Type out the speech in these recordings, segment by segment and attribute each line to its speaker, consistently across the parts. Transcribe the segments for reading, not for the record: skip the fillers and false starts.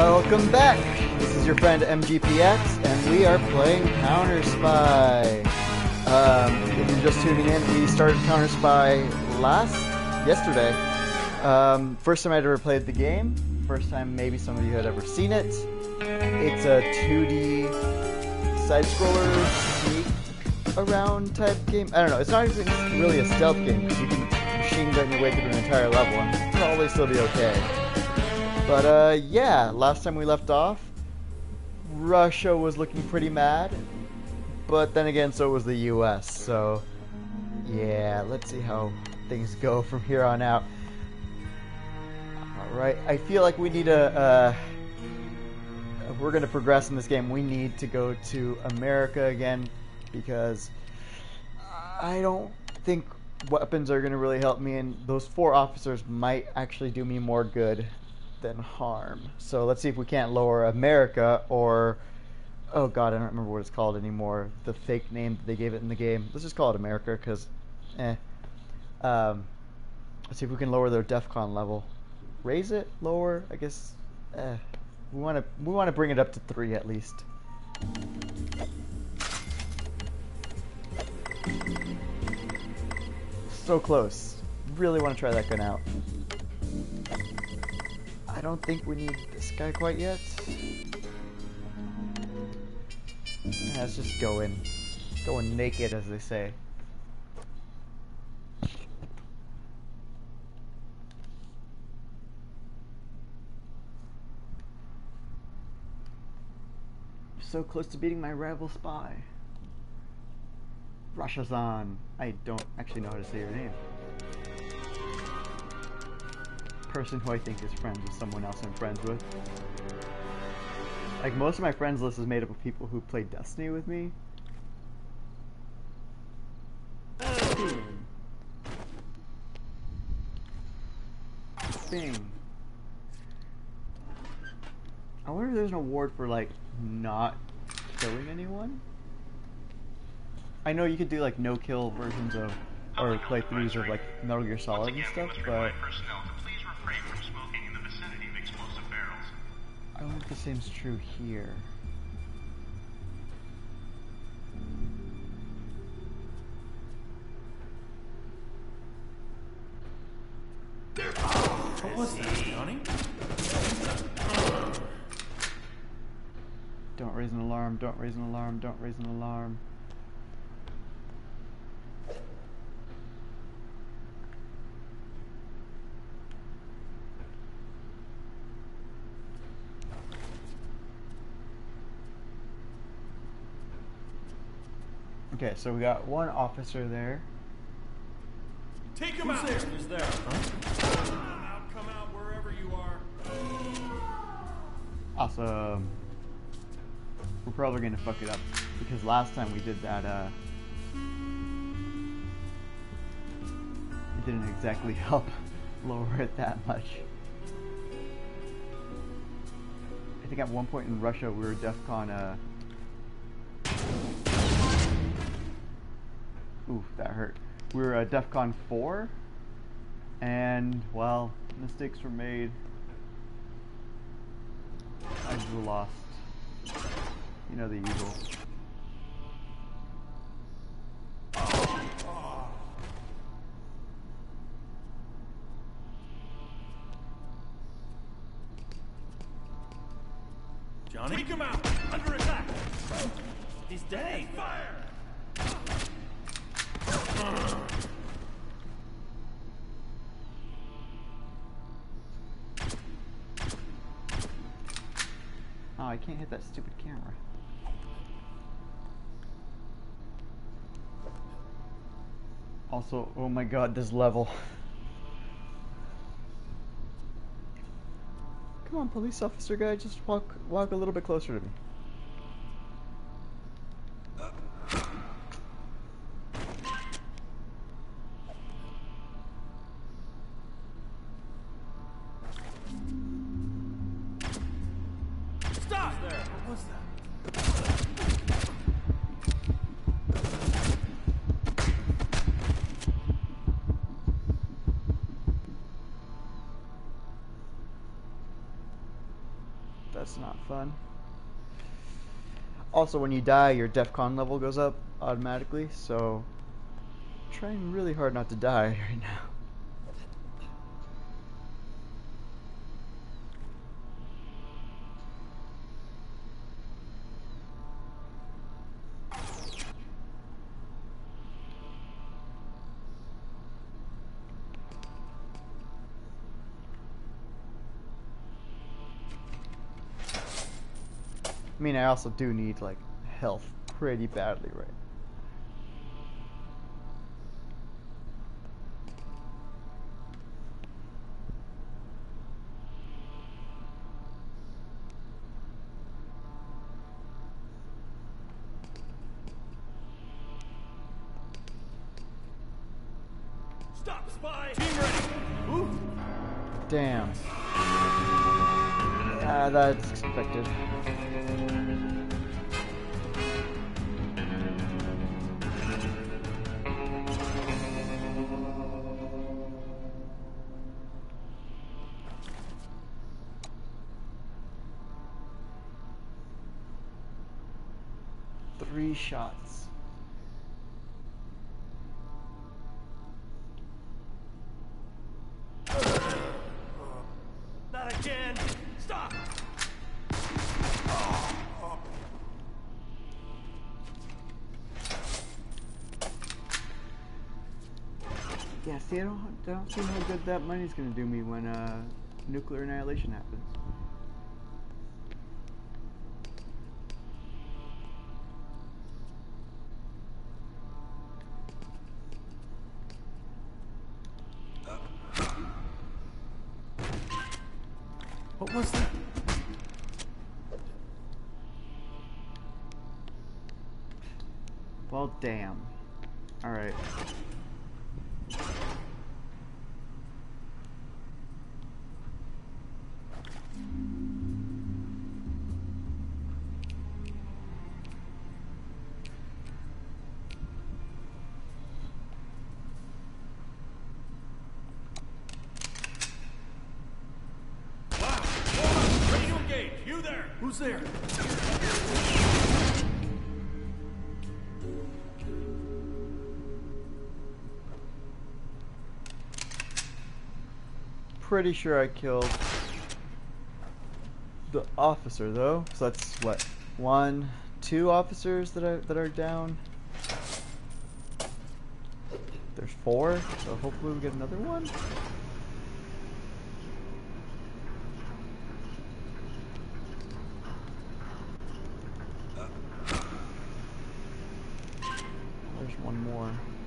Speaker 1: Welcome back! This is your friend MGPX, and we are playing CounterSpy. If you're just tuning in, we started CounterSpy yesterday. First time I'd ever played the game. First time maybe some of you had ever seen it. It's a 2D side-scroller sneak around type game. I don't know, it's not even really a stealth game, because you can machine gun your way through an entire level and probably still be okay. But yeah, last time we left off, Russia was looking pretty mad, but then again, so was the US, so yeah, let's see how things go from here on out. Alright, I feel like we need if we're going to progress in this game, we need to go to America again, because I don't think weapons are going to really help me, and those 4 officers might actually do me more good than harm. So let's see if we can't lower America, or oh god, I don't remember what it's called anymore, the fake name that they gave it in the game. Let's just call it America, because let's see if we can lower their DEFCON level. Raise it, lower, I guess. We want to bring it up to 3 at least. So close. Really want to try that gun out. I don't think we need this guy quite yet. Let's just go in. Going naked, as they say. So close to beating my rival spy. Russiazan. I don't actually know how to say your name. Person who I think is friends with someone else I'm friends with. Like, most of my friends list is made up of people who play Destiny with me. Bing. I wonder if there's an award for, like, not killing anyone? I know you could do, like, no-kill versions of, or playthroughs of, like, Metal Gear Solid and stuff, but I don't think the same's true here.
Speaker 2: What was that, Johnny?
Speaker 1: Don't raise an alarm, don't raise an alarm, don't raise an alarm. Okay, so we got 1 officer there.
Speaker 2: Take him out! Who's there? Huh? Come out wherever you are.
Speaker 1: Awesome. We're probably gonna fuck it up, because last time we did that, it didn't exactly help lower it that much. I think at one point in Russia we were DEFCON, oof, that hurt. We were DEFCON 4, and, well, mistakes were made. I just lost. You know the usual.
Speaker 2: Johnny? Take him out! Under attack! He's dead! Fire!
Speaker 1: Oh, I can't hit that stupid camera. Also, oh my god, this level. Come on, police officer guy, just walk a little bit closer to me.
Speaker 2: Stop there! What was that?
Speaker 1: That's not fun. Also, when you die, your DEFCON level goes up automatically, so I'm trying really hard not to die right now. I mean, I also do need, like, health pretty badly right now.
Speaker 2: Stop, spy! Team ready! Ooh.
Speaker 1: Damn. That's expected. Three shots.
Speaker 2: Not again! Stop!
Speaker 1: Yeah, see, I don't see how good that money's gonna do me when nuclear annihilation happens.
Speaker 2: What was that?
Speaker 1: Well, damn. Alright.
Speaker 2: Ready to engage! You there! Who's there?
Speaker 1: Pretty sure I killed the officer though. So that's what, two officers that are down. There's 4, so hopefully we get another one. There's one more.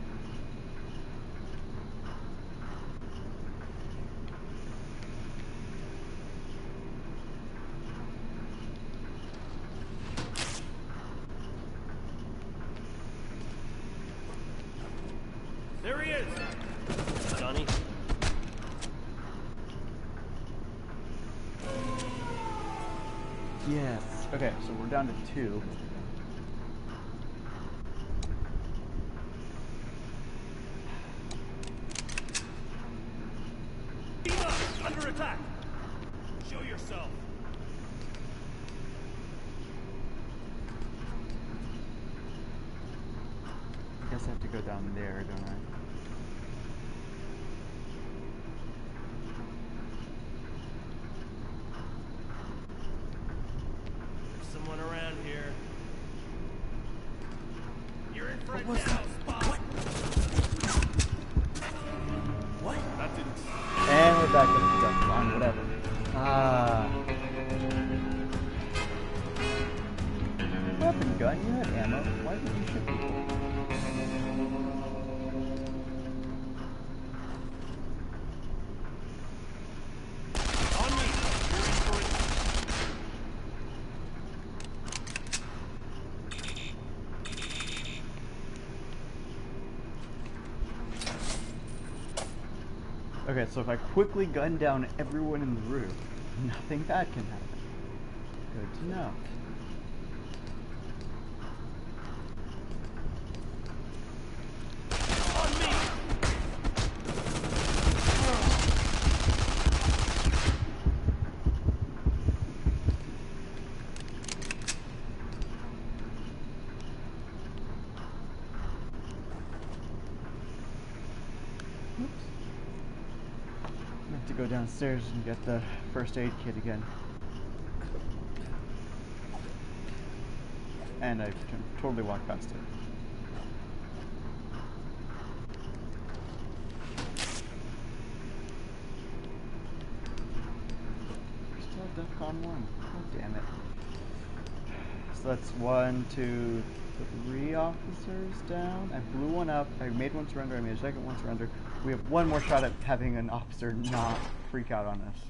Speaker 2: There he is! Johnny?
Speaker 1: Yes. Okay, so we're down to 2.
Speaker 2: Team up! Under attack! Show yourself!
Speaker 1: I guess I have to go down there, don't I?
Speaker 2: There's someone around here. You're in for it now, Spot! What? That didn't...
Speaker 1: And we're back at the DEFCON, whatever. Weapon gun, you had ammo. Why didn't you shoot people?
Speaker 2: On me! You're in for it.
Speaker 1: Okay, so if I quickly gun down everyone in the room, nothing bad can happen. Good to know.
Speaker 2: On me!
Speaker 1: go downstairs and get the first aid kit again. And I can totally walk past it. Still DEFCON 1. Oh, damn it. So that's 1, 2, 3 officers down. I blew one up. I made one surrender. I made a second one surrender. We have one more shot at having an officer not freak out on us.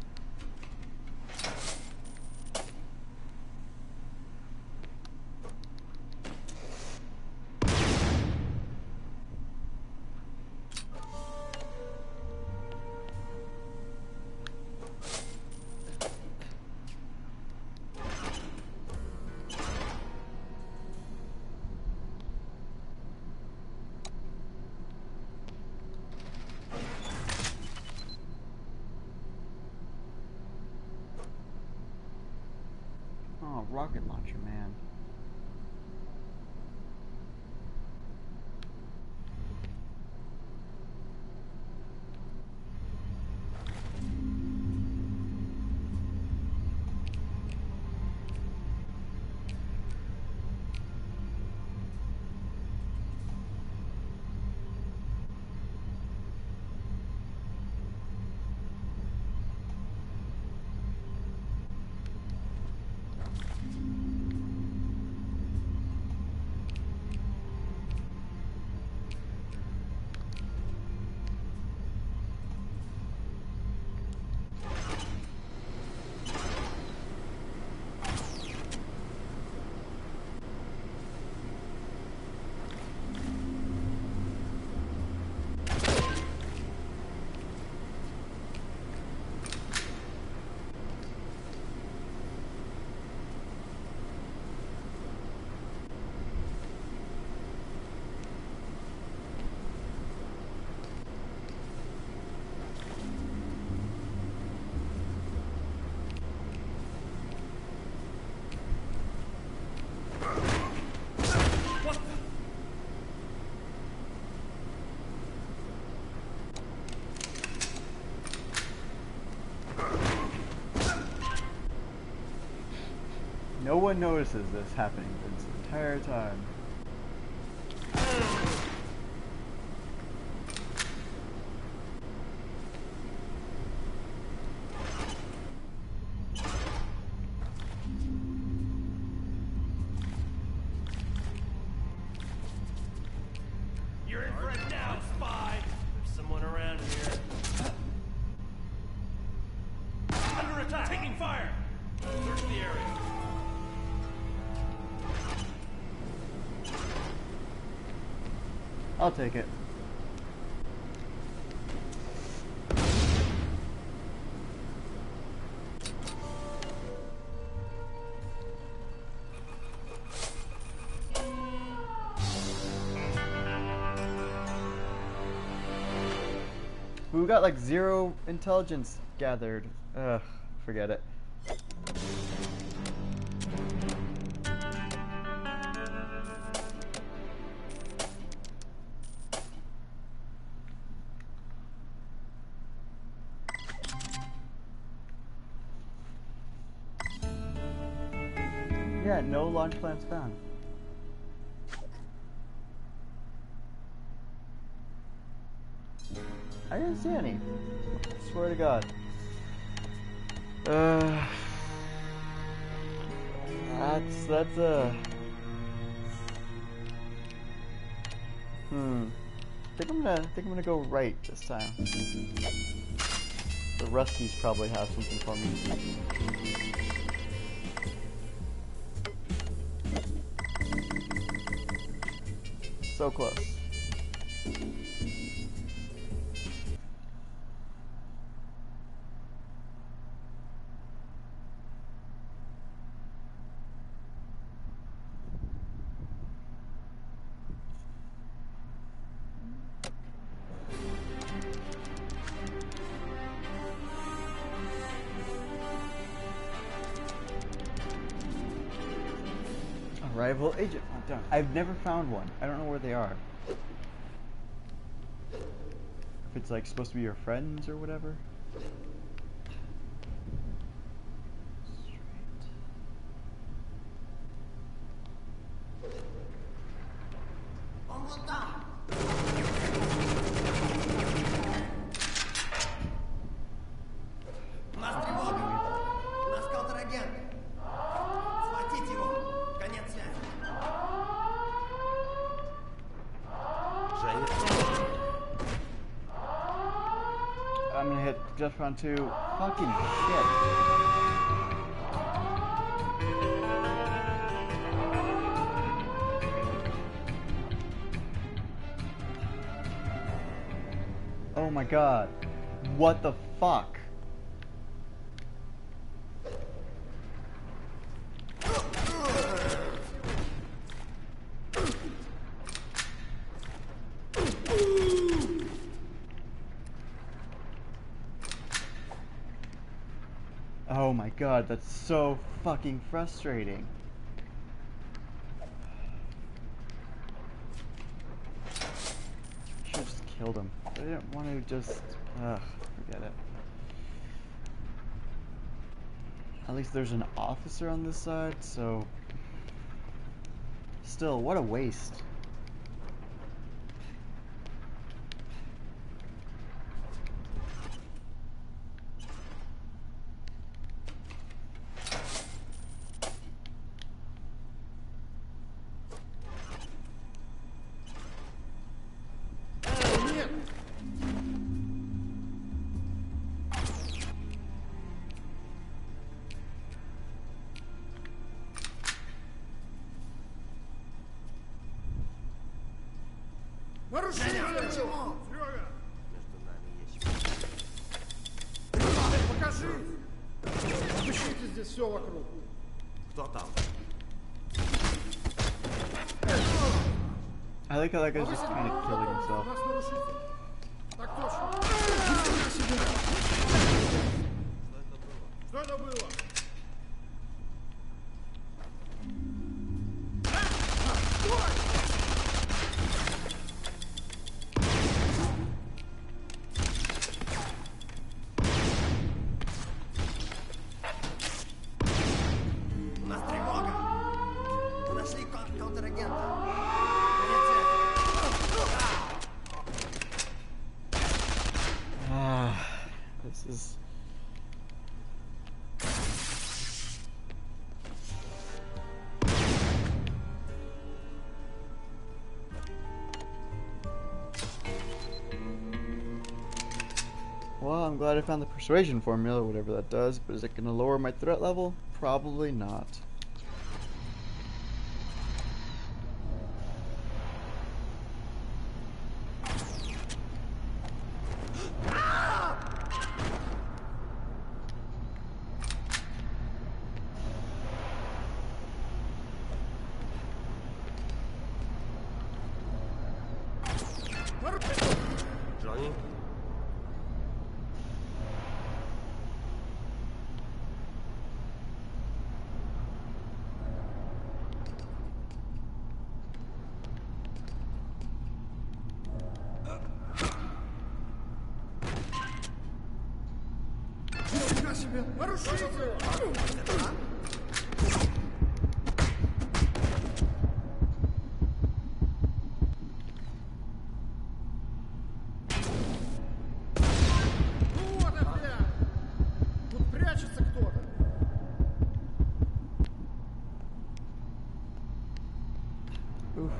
Speaker 1: Oh, rocket launcher, man. No one notices this happening this entire time.
Speaker 2: You're in for it now, spy! There's someone around here. Under attack! Taking fire! Search the area.
Speaker 1: I'll take it. We got like 0 intelligence gathered. Ugh, forget it. Yeah, no launch plans found. I didn't see any. I swear to God. That's I think I'm gonna go right this time. The Ruskies probably have something for me. So close. Arrival agent hunt down. I've never found one. I don't know where they are. If it's like supposed to be your friends or whatever.
Speaker 3: Он вон там. У нас тревога. У нас контрагент. Схватить его. Конец связи.
Speaker 1: I'm gonna hit just round 2. Fucking shit. Oh my god. What the fuck? Oh my god, that's so fucking frustrating. Should've just killed him. I didn't want to just... Ugh, forget it. At least there's an officer on this side, so... Still, what a waste.
Speaker 2: Нарушение!
Speaker 3: Почему?
Speaker 2: Серега!
Speaker 3: Между нами есть...
Speaker 2: Покажи! Обыщите здесь все вокруг.
Speaker 3: Кто там?
Speaker 1: I like how that guy's just kind of killing
Speaker 2: У
Speaker 1: himself.
Speaker 2: нас нарушитель. Так точно. Что это было?
Speaker 3: У нас тревога. Мы нашли контрагента. Конец связи.
Speaker 1: Ah, this is... Well, I'm glad I found the persuasion formula, whatever that does, but is it going to lower my threat level? Probably not.
Speaker 3: Джонни?
Speaker 2: Нифига себе! Нарушитель! Ну вот и блядь! Тут прячется кто-то.
Speaker 1: Oof.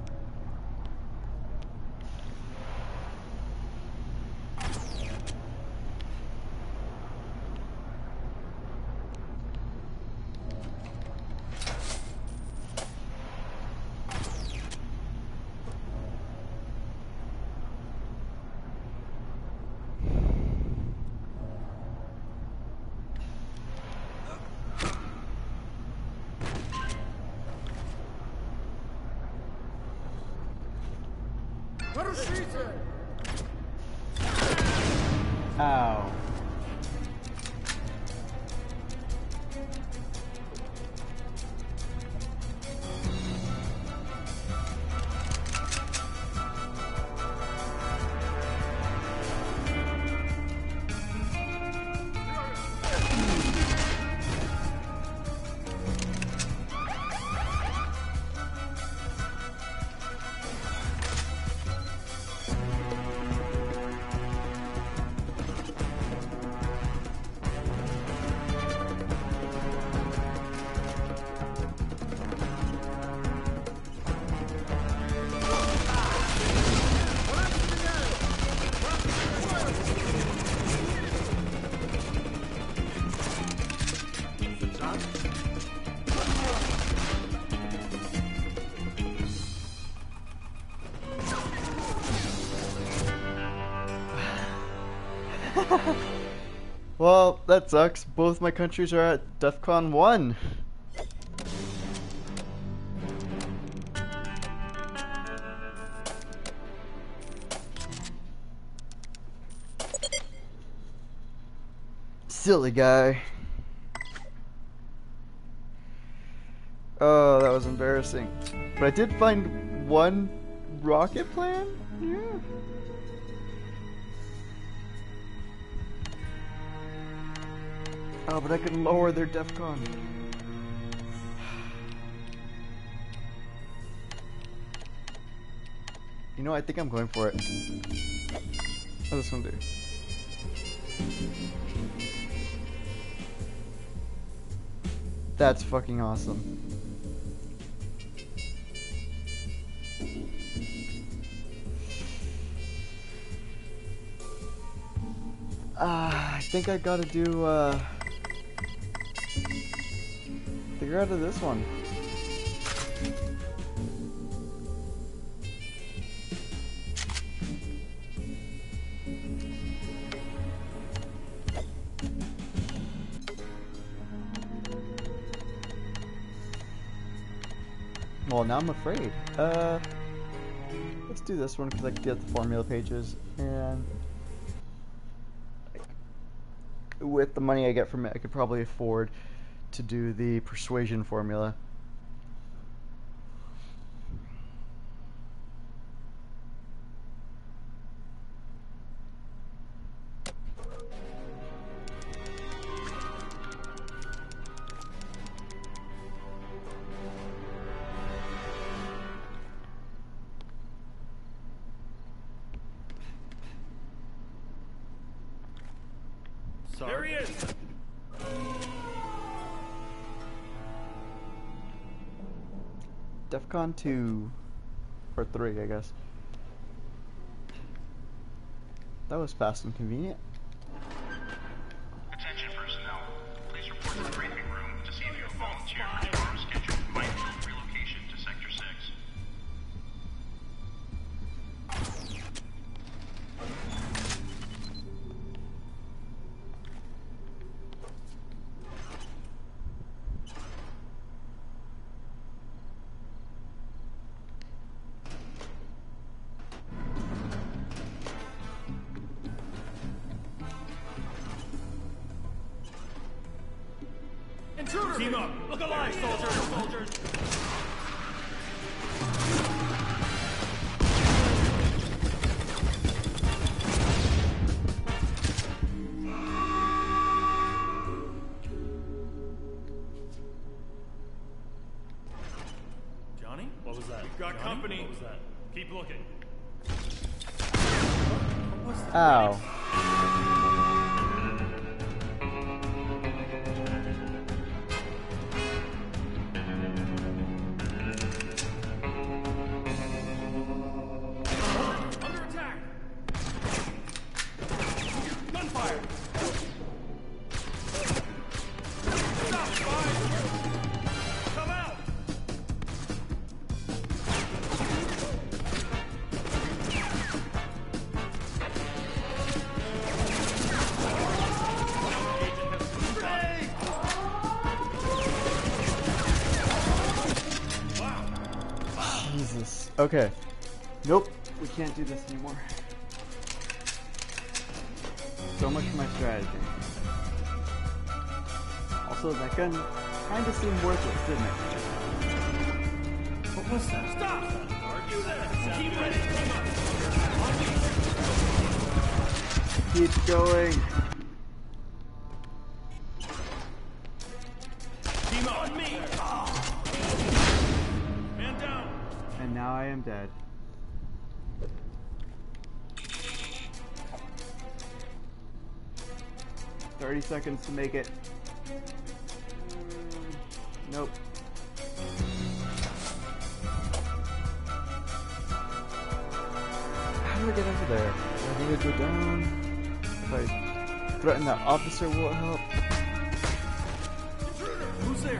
Speaker 2: Нарушитель!
Speaker 1: Ow. Well, that sucks. Both my countries are at DEFCON 1. Silly guy. Oh, that was embarrassing. But I did find one rocket plan? Yeah. Oh, but I could lower their DEFCON. You know, I think I'm going for it. What's this one do? That's fucking awesome. I think I gotta do, figure out of this one. Well, now I'm afraid. Let's do this one because I can get the formula pages, and with the money I get from it, I could probably afford to do the persuasion formula.
Speaker 2: There he is!
Speaker 1: DEFCON 2 or 3, I guess. That was fast and convenient.
Speaker 4: Attention personnel. Please report to the briefing room to see if you have volunteered for tomorrow's scheduled minefield relocation to Sector 6.
Speaker 2: Intruder! Team up! Look alive, soldiers! Johnny? What was that? We've got company. What was that? Keep looking. What's that?
Speaker 1: Ow.
Speaker 2: Under attack! Gunfire! Stop, spies! Come out! Grenade! Wow!
Speaker 1: Jesus. Okay. Nope. We can't do this anymore. So much for my strategy. Also, that gun kind of seemed worthless, didn't it?
Speaker 2: What was that? Stop! You there! Keep ready!
Speaker 1: Keep going.
Speaker 2: Team up! On me! Man down!
Speaker 1: And now I am dead. 30 seconds to make it. Nope. How do I get over there? I think I go down. If I threaten that officer, will it help?
Speaker 2: Intruder! Who's there?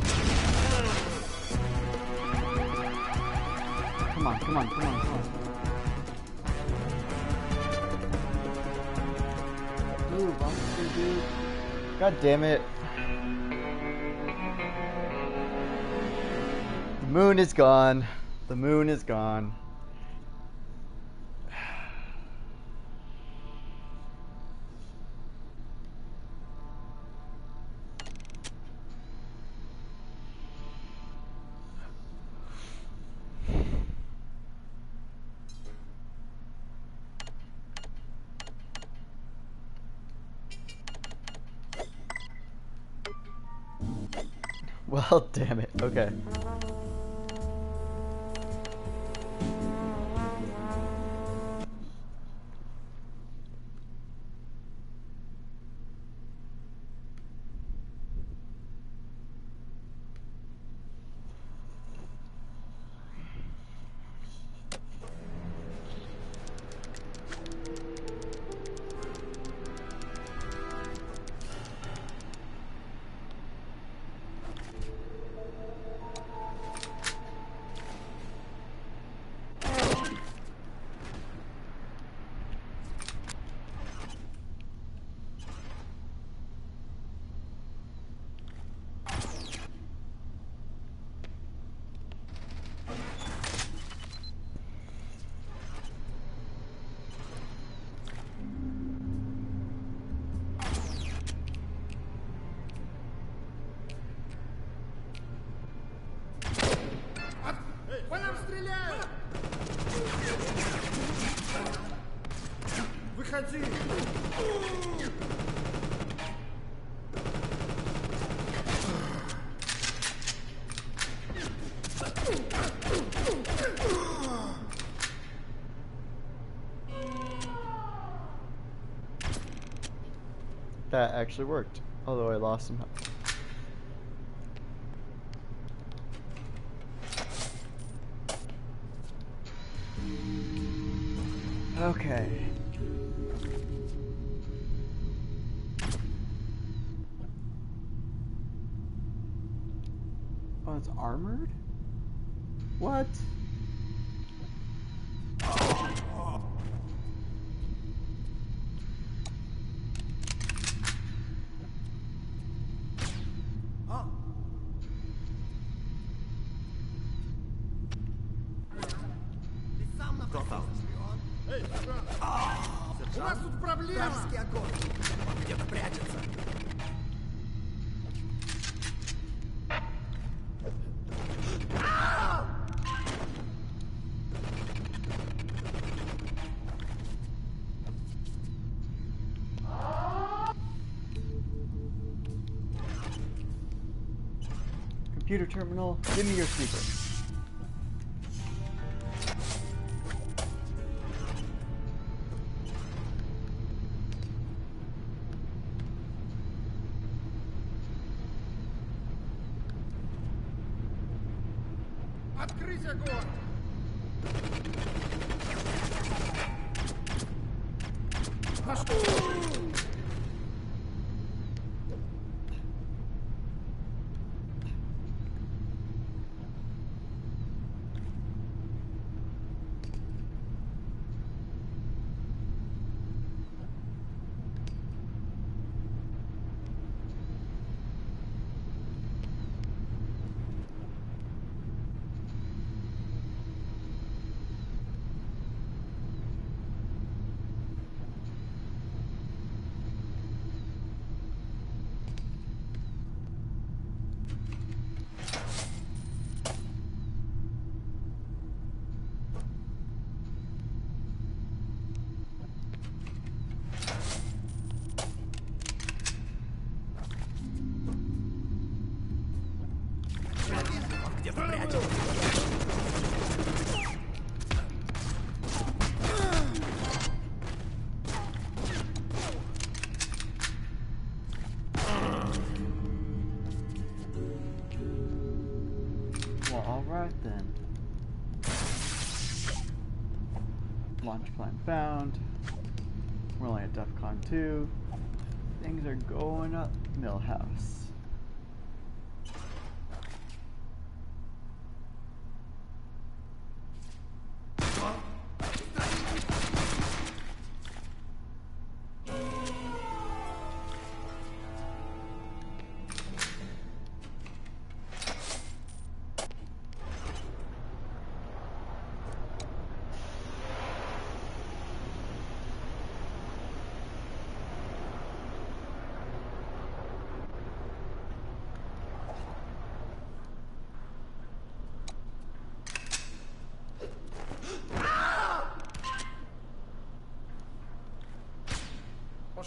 Speaker 1: Come on, come on, come on, come on. monster dude. God damn it. The moon is gone. The moon is gone. Well, damn it. Okay.
Speaker 3: По нам стреляют! Выходи!
Speaker 1: That actually worked, although I lost some health. Okay. Oh, it's armored? What?
Speaker 3: Ты сам написал, шпион?
Speaker 2: Эй, сержант!
Speaker 3: У нас тут проблема! Вражеский огонь! Он где-то прячется!
Speaker 1: Computer terminal, give me your secret.
Speaker 3: Открыть огонь! На что? Где-то прячется!
Speaker 1: Well, alright then. Launch plan found. We're only at DEFCON 2. Things are going up Millhouse.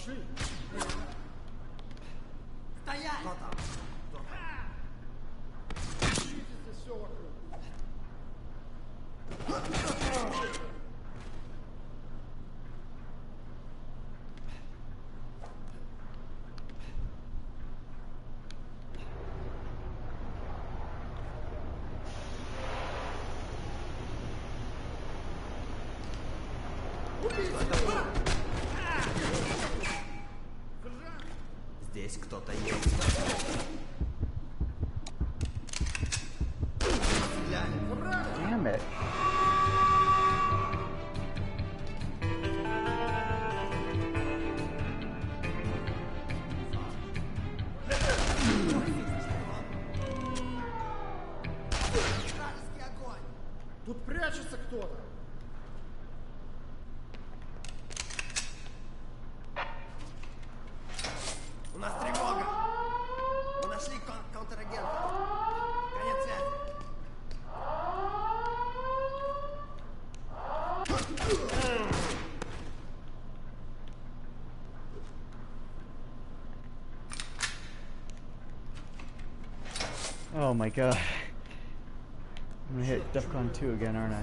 Speaker 2: Пошли.
Speaker 3: Стоять! Кто там?
Speaker 2: Чистите все вокруг.
Speaker 3: Здесь кто-то есть.
Speaker 1: Damn it.
Speaker 3: Вражеский огонь!
Speaker 2: Тут прячется кто-то.
Speaker 3: У нас тревога! Мы нашли контрагента. Конец связи.
Speaker 1: Oh my god. I'm gonna hit DEFCON 2 again, aren't I?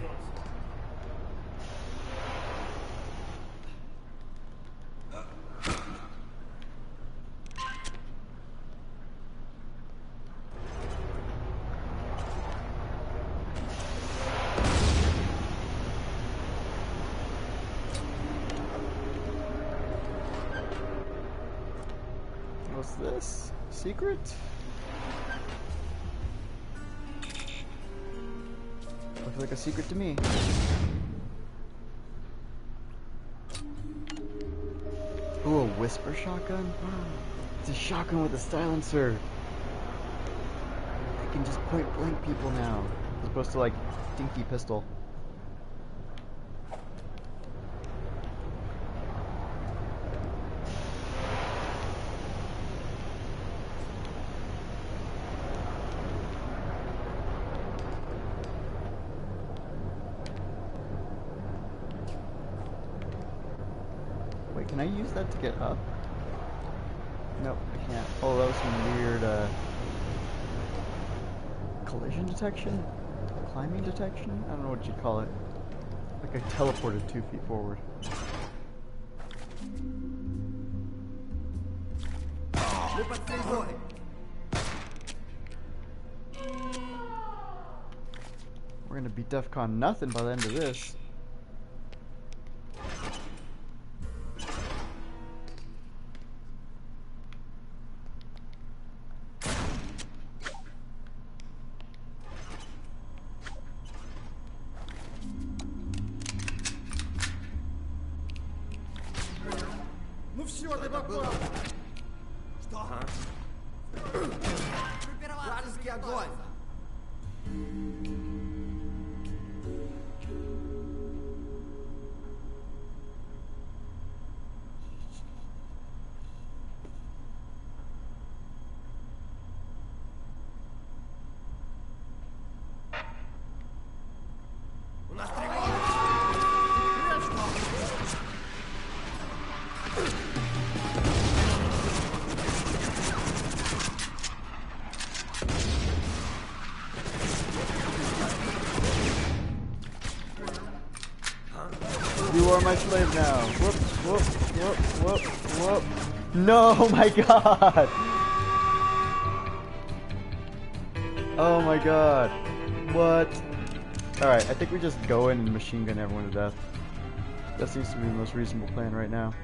Speaker 1: What's this? Secret? Looks like a secret to me. Ooh, a whisper shotgun? It's a shotgun with a silencer. I can just point blank people now. As opposed to like dinky pistol. Wait, can I use that to get up? Nope, I can't. Oh, that was some weird, collision detection? Climbing detection? I don't know what you'd call it. Like I teleported 2 feet forward.
Speaker 3: Мы под стрельбой.
Speaker 1: We're gonna be DEFCON nothing by the end of this.
Speaker 2: Ну все, ты попал.
Speaker 3: Что? Вражеский огонь! У нас тревога!
Speaker 1: You are my slave now. Whoop, whoop, whoop, whoop, whoop. No, my god. Oh my god. What? Alright, I think we just go in and machine gun everyone to death. That seems to be the most reasonable plan right now.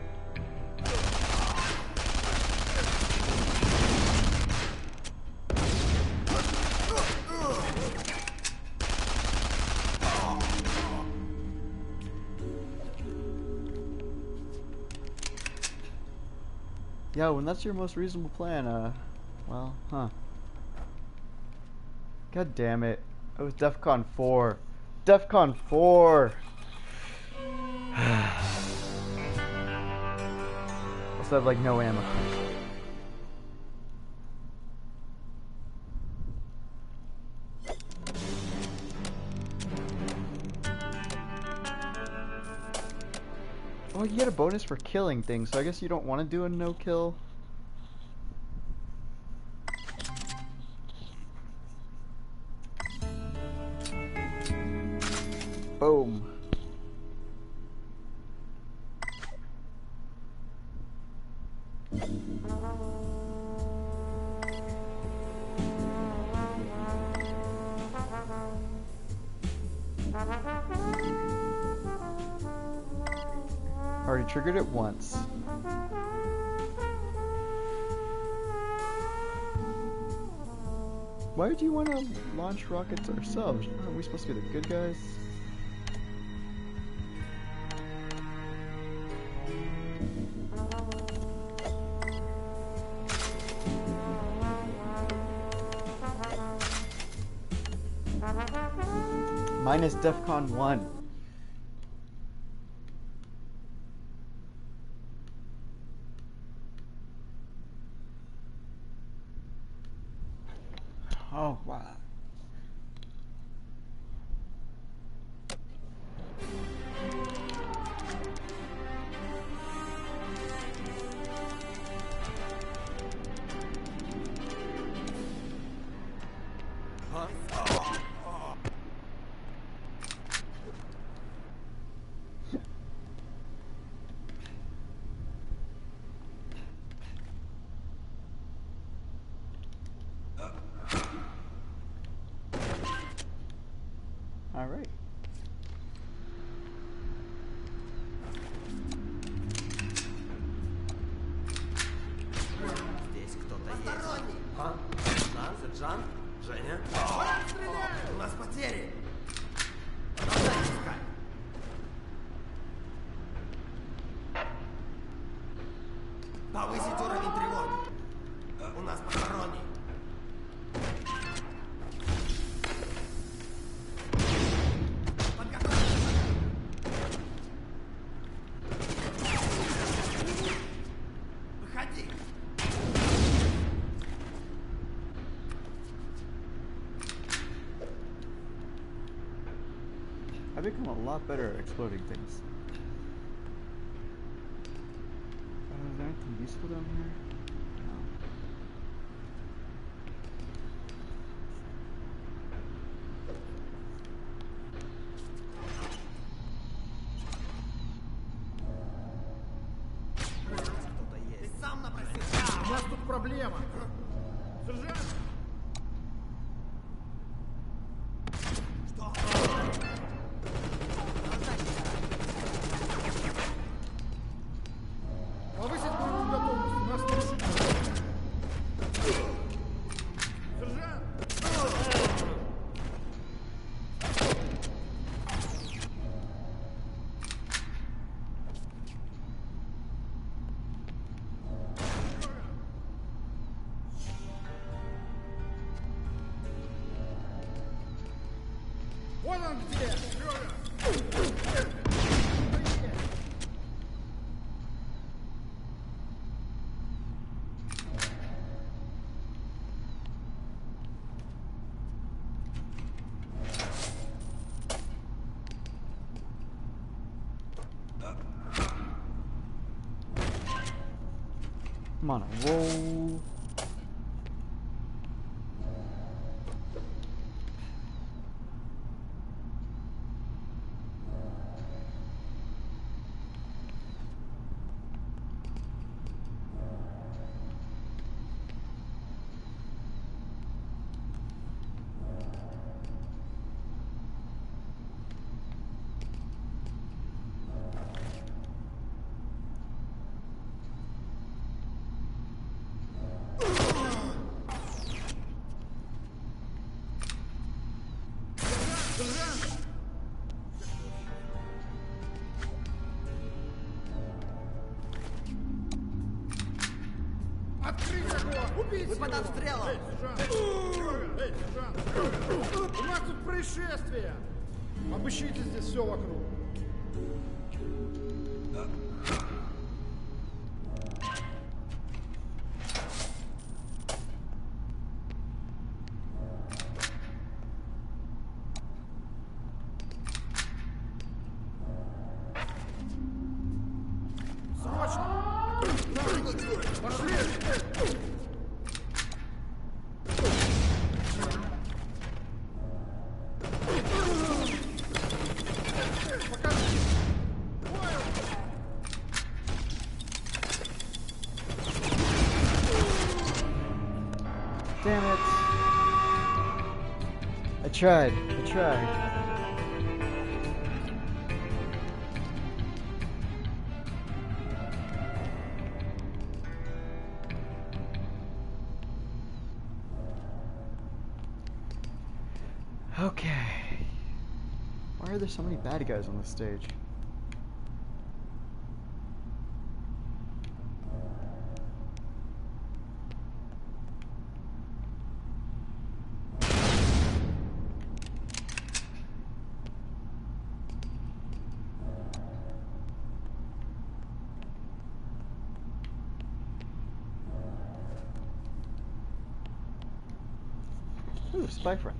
Speaker 1: Yeah, when that's your most reasonable plan, well, huh. God damn it. It was DEFCON 4. DEFCON 4! Also have, like, no ammo. Oh, you get a bonus for killing things, so I guess you don't want to do a no-kill. Boom. Already triggered it once. Why do you want to launch rockets ourselves? Aren't we supposed to be the good guys? Minus DEFCON 1. Oh, wow. All right.
Speaker 3: Здесь кто-то есть. А? Да, сержант? Женя? У нас потери. Продолжай искать. Повысить уровень тревоги. У нас посторонний. Выходи.
Speaker 1: I've become a lot better at exploding things. Is there anything useful down here? No.
Speaker 3: Кто-то есть. Ты сам напросился.
Speaker 2: У нас тут проблема. Сержант!
Speaker 3: Что?
Speaker 2: Повысить боевую готовность. У нас нарушение. Сержант! Вон он где! Серёга!
Speaker 1: I'm on a roll.
Speaker 2: Открыть огонь! Убить
Speaker 3: Вы под
Speaker 2: его!
Speaker 3: обстрелом!
Speaker 2: Эй, сержант! Серёга! Эй, сержант! У нас тут происшествие! Обыщите здесь все вокруг.
Speaker 1: Damn it. I tried. Okay. Why are there so many bad guys on this stage? Ooh, spy friend.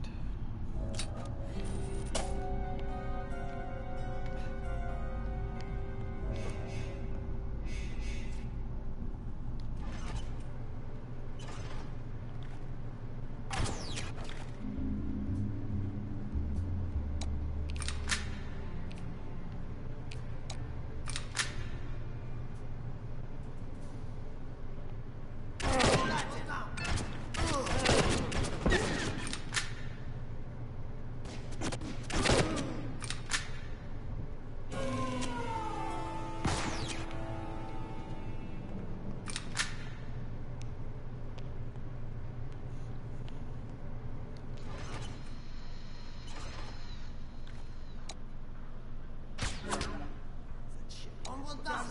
Speaker 3: Он вон там.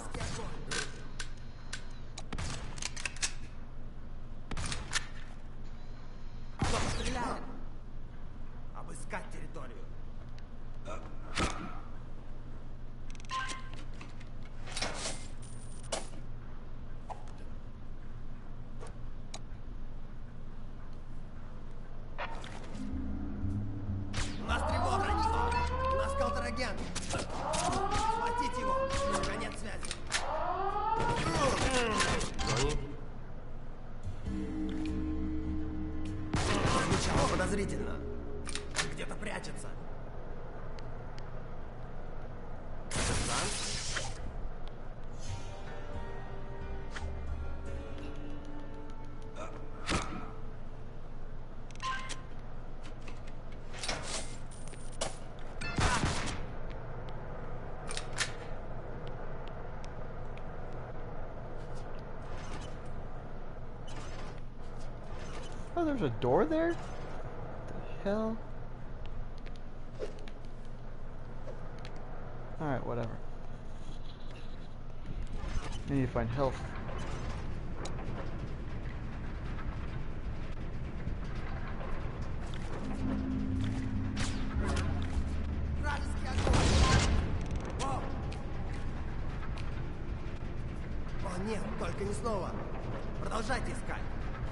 Speaker 3: Кто стреляет? Обыскать территорию. У нас тревога. У нас контрагент. Схватить его. Конец связи. Звучало подозрительно. Он где-то прячется. Сержант?
Speaker 1: Oh, there's a door there? What the hell? Alright, whatever. I need to find health.
Speaker 3: Вражеский огонь! О! О, нет, только не снова. Продолжайте искать.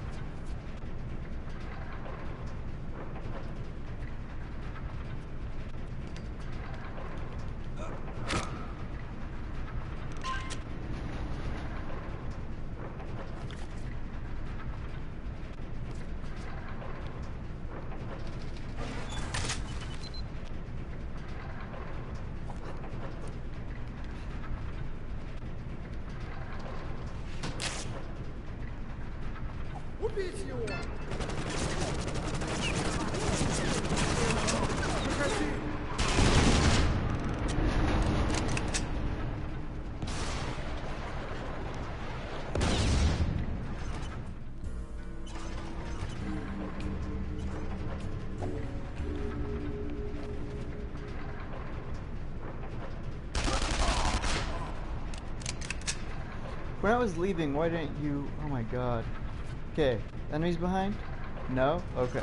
Speaker 2: Убить его! Выходи!
Speaker 1: When I was leaving, why didn't you... Oh my god. Okay, enemies behind? No? Okay.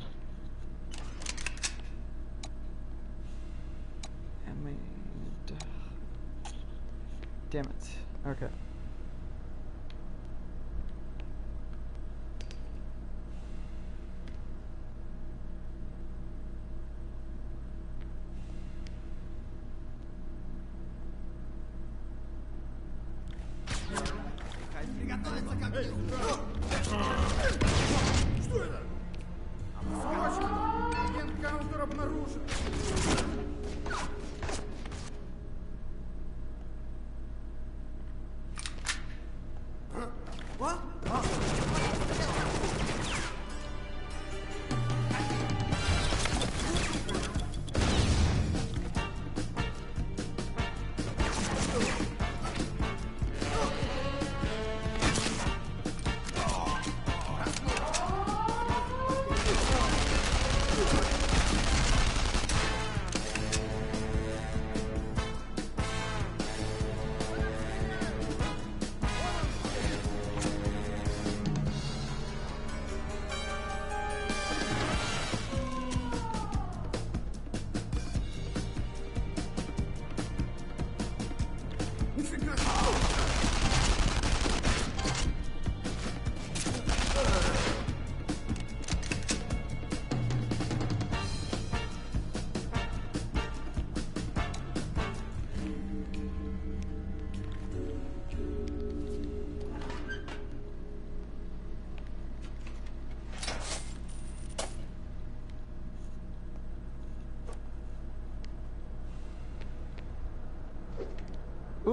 Speaker 1: Damn it. Okay.
Speaker 3: Приготовиться к огню.
Speaker 2: Что это? Точно! Агент Каунтер обнаружен!
Speaker 3: О?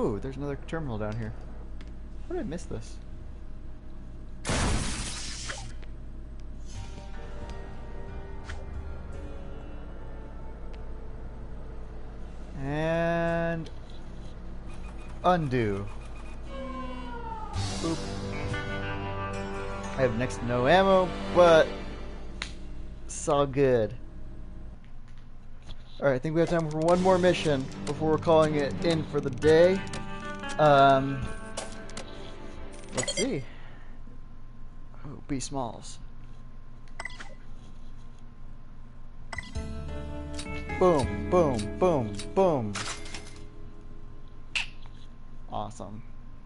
Speaker 1: Ooh, there's another terminal down here. How did I miss this? And undo. Boop. I have next to no ammo, but it's all good. Alright, I think we have time for one more mission before we're calling it in for the day. Let's see. Oh, B Smalls. Boom, boom, boom, boom. Awesome.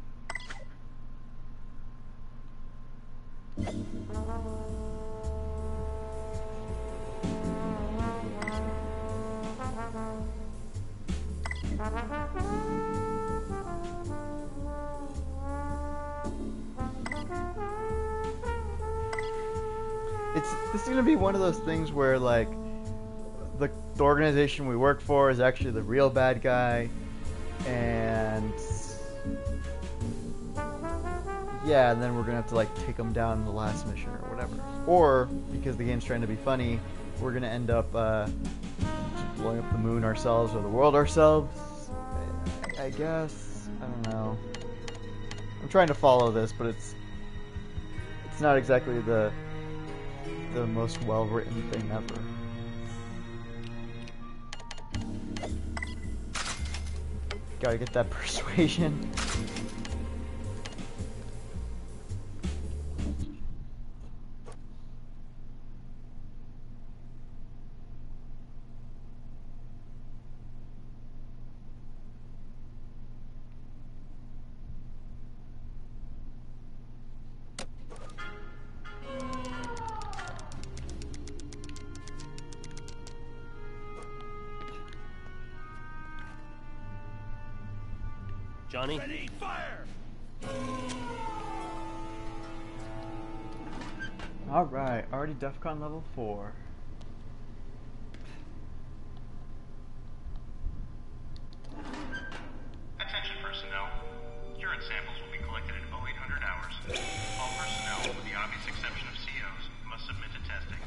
Speaker 1: This is gonna be one of those things where like the organization we work for is actually the real bad guy, and yeah, and then we're gonna have to like take them down in the last mission or whatever. Or because the game's trying to be funny, we're gonna end up just blowing up the moon ourselves or the world ourselves. I guess. I don't know. I'm trying to follow this, but it's not exactly the most well-written thing ever. Gotta get that persuasion.
Speaker 5: Johnny?
Speaker 3: Ready, fire!
Speaker 1: Alright, already DEFCON level 4.
Speaker 4: Attention personnel. Urine samples will be collected in 0800 hours. All personnel, with the obvious exception of COs, must submit to testing.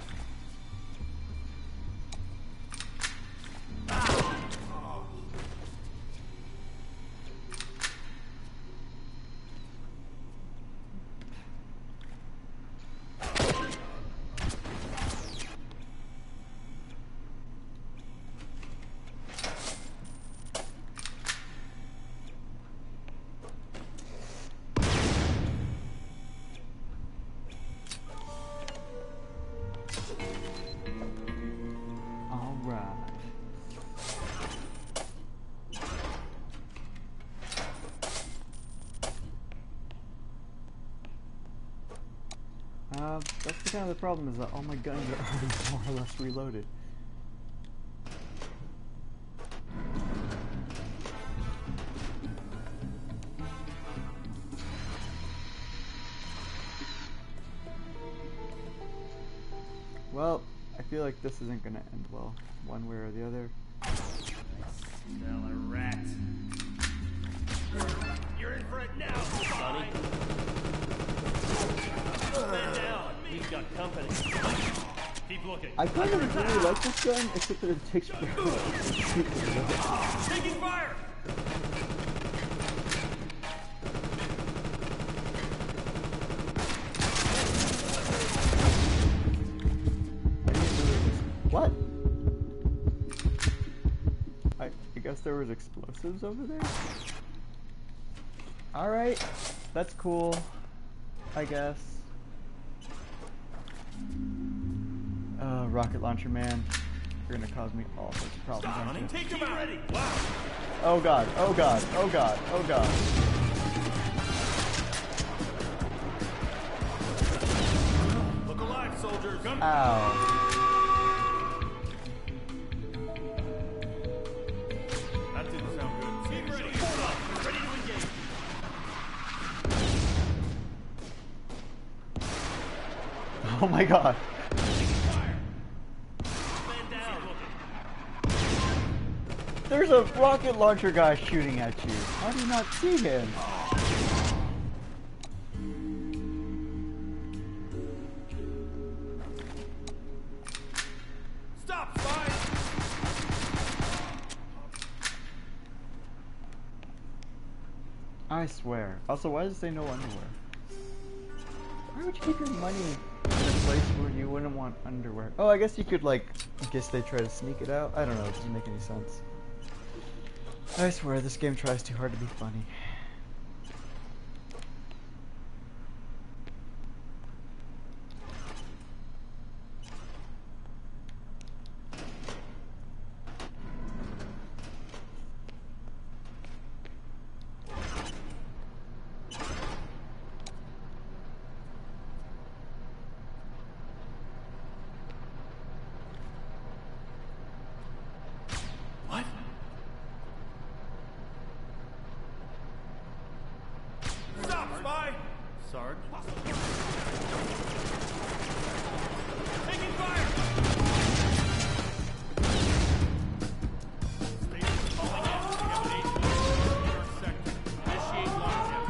Speaker 1: That's kind of the problem, is that all my guns are already more or less reloaded. Well, I feel like this isn't gonna end well, one way or the other.
Speaker 3: Smell a rat. You're in for it now,
Speaker 5: Johnny? Man down. We've got company. Keep looking.
Speaker 1: I kind of really like this gun, except that it takes forever to shoot it.
Speaker 3: Taking fire!
Speaker 1: What? I guess there was explosives over there? Alright, that's cool, I guess. Rocket launcher man, you're gonna cause me all sorts of problems, aren't you?
Speaker 3: Take him out! Ready! Wow!
Speaker 1: Oh god, oh god, oh god, oh god.
Speaker 3: Look alive, soldiers!
Speaker 1: Ow.
Speaker 3: That didn't sound good. Team ready! Ready to engage!
Speaker 1: Oh my god.
Speaker 3: Man down!
Speaker 1: There's a rocket launcher guy shooting at you. How do you not see him?
Speaker 2: Stop, spy!
Speaker 1: I swear. Also, why does it say no underwear? Why would you keep your money in a place where you wouldn't want underwear? Oh, I guess you could, like, in case they try to sneak it out. I don't know, it doesn't make any sense. I swear, this game tries too hard to be funny.
Speaker 2: What? Stop, spy!
Speaker 5: Sarge?
Speaker 2: Taking fire!
Speaker 5: Station calling in. We have an agent in your sector. Initiate lockdown.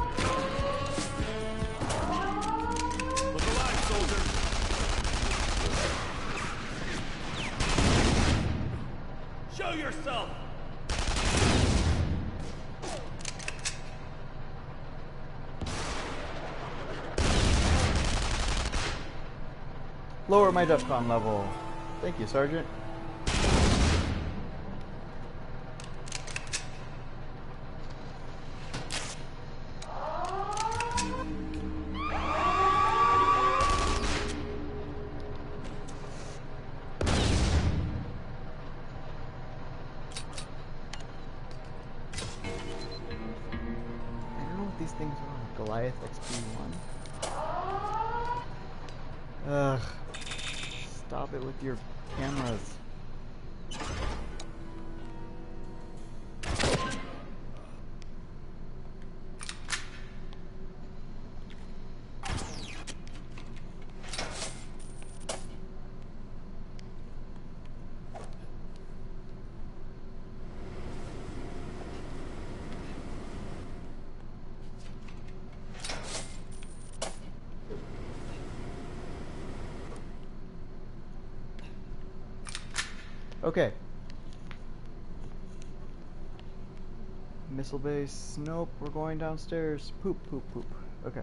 Speaker 2: Look alive, soldier!
Speaker 5: Show yourself!
Speaker 1: Lower my DEFCON level. Thank you, Sergeant. I don't know what these things are. Goliath XP1. Ugh. Stop it with your cameras. Okay. Missile base. Nope, we're going downstairs. Poop, poop, poop. Okay.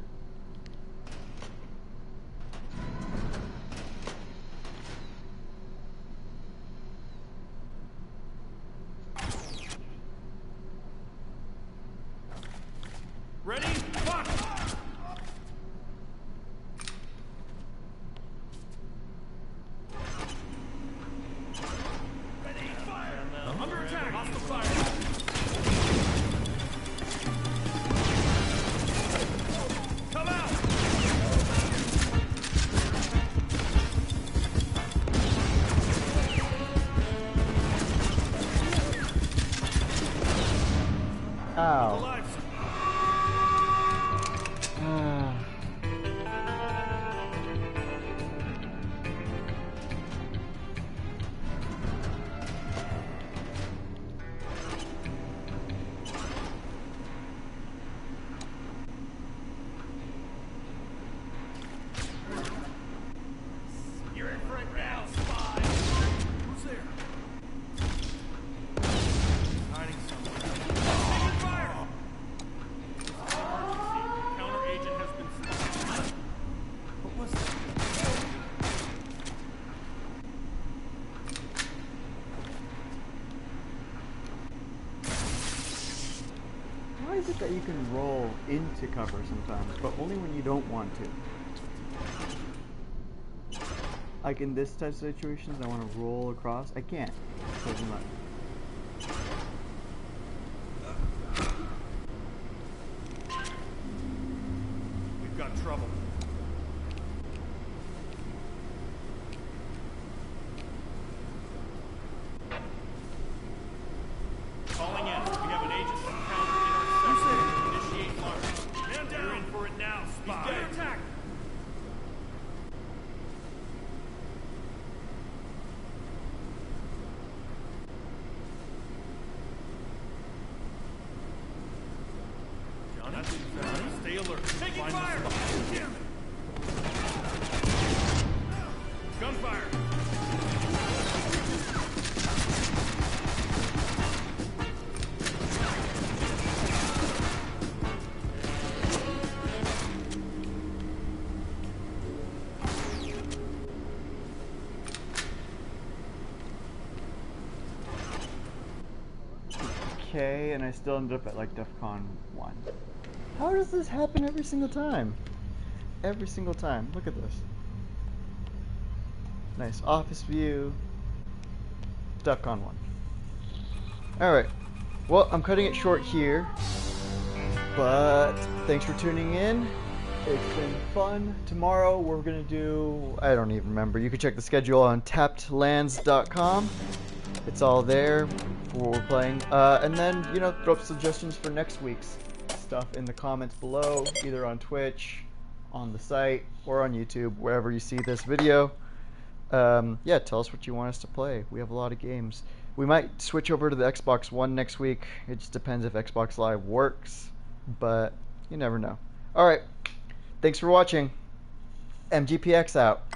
Speaker 2: Ready? Fuck! Ready? Fire! Under attack! Hostile fire! Come out!
Speaker 1: Ow.
Speaker 2: Alive!
Speaker 1: Ah.
Speaker 2: You're in for it now, spy! Who's there? Hiding somewhere. Taking fire!
Speaker 5: Emergency. Counter agent has been spotted.
Speaker 2: What was that?
Speaker 1: Why is it that you can roll into cover sometimes, but only when you don't want to? Like in this type of situations, I want to roll across. I can't. It doesn't let me.
Speaker 2: We've got trouble.
Speaker 5: Calling in. We have an agent from counter in our sector. Initiate launch.
Speaker 2: Man down!
Speaker 5: You're in for it now, spy.
Speaker 2: He's getting attacked!
Speaker 5: Stay alert.
Speaker 2: Taking
Speaker 5: Find
Speaker 2: fire!
Speaker 5: the spot.
Speaker 2: Damn it!
Speaker 5: Gunfire.
Speaker 1: Okay, and I still ended up at like DEFCON 1. How does this happen every single time? Every single time. Look at this. Nice office view. DEFCON 1. Alright. Well, I'm cutting it short here. But thanks for tuning in. It's been fun. Tomorrow we're going to do... I don't even remember. You can check the schedule on tappedlands.com. It's all there for what we're playing. And then, you know, throw up suggestions for next week's stuff in the comments below, either on Twitch, on the site, or on YouTube, wherever you see this video. Yeah, tell us what you want us to play. We have a lot of games. We might switch over to the Xbox One next week. It just depends if Xbox Live works, but you never know. Alright, thanks for watching. MGPX out.